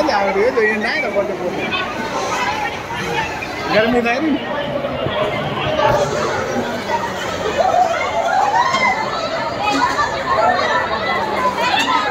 जाओ रे तो ये नहीं तो बोलते गर्मी था